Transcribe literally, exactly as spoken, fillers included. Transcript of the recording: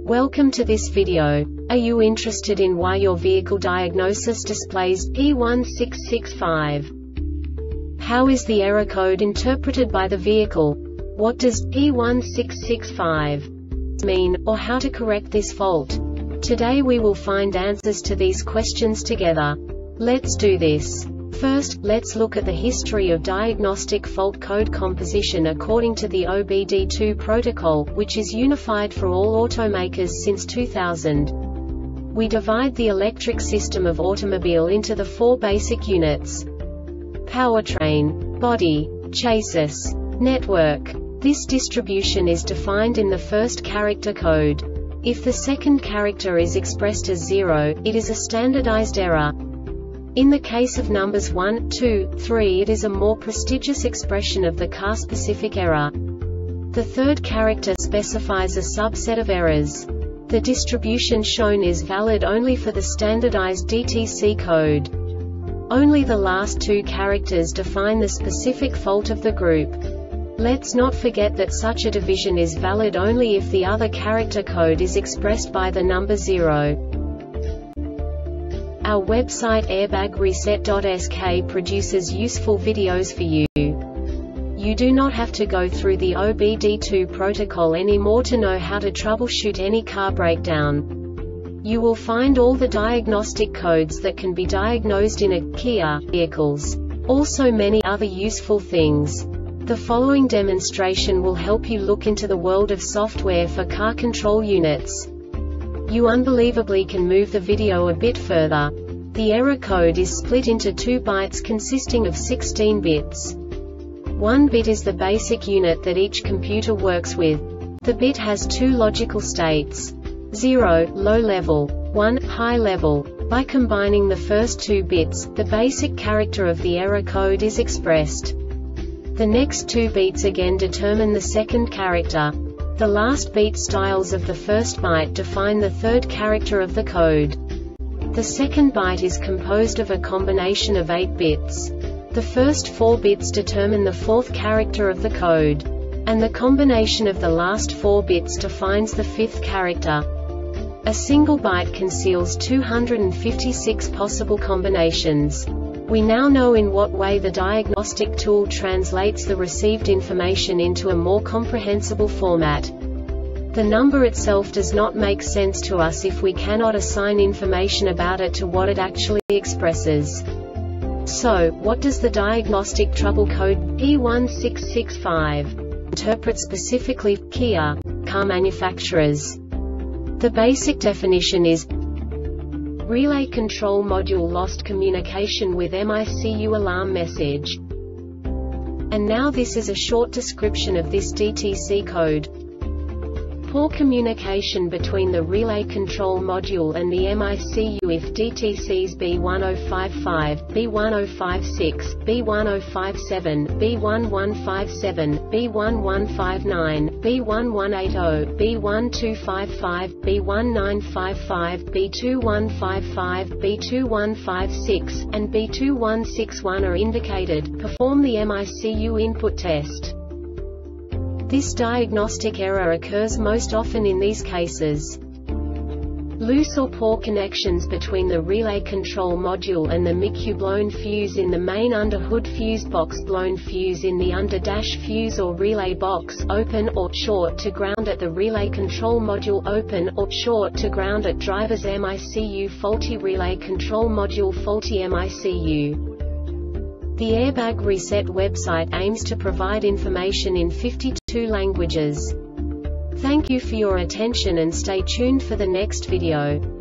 Welcome to this video. Are you interested in why your vehicle diagnosis displays P one six six five? How is the error code interpreted by the vehicle? What does P one six six five mean, or how to correct this fault? Today we will find answers to these questions together. Let's do this. First, let's look at the history of diagnostic fault code composition according to the O B D two protocol, which is unified for all automakers since two thousand. We divide the electric system of automobile into the four basic units: powertrain, body, chassis, network. This distribution is defined in the first character code. If the second character is expressed as zero, it is a standardized error. In the case of numbers one, two, three, it is a more prestigious expression of the car-specific error. The third character specifies a subset of errors. The distribution shown is valid only for the standardized D T C code. Only the last two characters define the specific fault of the group. Let's not forget that such a division is valid only if the other character code is expressed by the number zero. Our website airbag reset dot S K produces useful videos for you. You do not have to go through the O B D two protocol anymore to know how to troubleshoot any car breakdown. You will find all the diagnostic codes that can be diagnosed in a Kia vehicles. Also many other useful things. The following demonstration will help you look into the world of software for car control units. You unbelievably can move the video a bit further. The error code is split into two bytes consisting of sixteen bits. One bit is the basic unit that each computer works with. The bit has two logical states: zero, low level, one, high level. By combining the first two bits, the basic character of the error code is expressed. The next two beats again determine the second character. The last beat styles of the first byte define the third character of the code. The second byte is composed of a combination of eight bits. The first four bits determine the fourth character of the code. And the combination of the last four bits defines the fifth character. A single byte conceals two hundred fifty-six possible combinations. We now know in what way the diagnostic tool translates the received information into a more comprehensible format. The number itself does not make sense to us if we cannot assign information about it to what it actually expresses. So, what does the diagnostic trouble code P one six six five interpret specifically for Kia car manufacturers? The basic definition is: Relay Control Module lost communication with M I C U alarm message. And now this is a short description of this D T C code. Poor communication between the Relay Control Module and the M I C U if D T Cs B one zero five five, B one zero five six, B one zero five seven, B one one five seven, B one one five nine, B one one eight zero, B one two five five, B one nine five five, B two one five five, B two one five six, and B two one six one are indicated. Perform the M I C U input test. This diagnostic error occurs most often in these cases: loose or poor connections between the relay control module and the M I C U, blown fuse in the main under-hood fuse box, blown fuse in the under-dash fuse or relay box, open or short to ground at the relay control module, open or short to ground at driver's M I C U, faulty relay control module, faulty M I C U. The Airbag Reset website aims to provide information in fifty-two languages. Thank you for your attention and stay tuned for the next video.